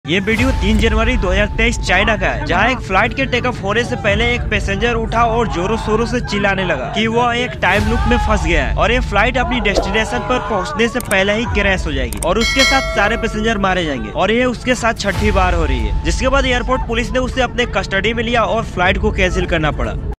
ये वीडियो 3 जनवरी 2023 चाइना का है, जहां एक फ्लाइट के टेक ऑफ होने से पहले एक पैसेंजर उठा और जोरों शोरों से चिल्लाने लगा कि वो एक टाइम लूप में फंस गया है और ये फ्लाइट अपनी डेस्टिनेशन पर पहुंचने से पहले ही क्रैश हो जाएगी और उसके साथ सारे पैसेंजर मारे जाएंगे। और ये उसके साथ छठी बार हो रही है, जिसके बाद एयरपोर्ट पुलिस ने उसे अपने कस्टडी में लिया और फ्लाइट को कैंसिल करना पड़ा।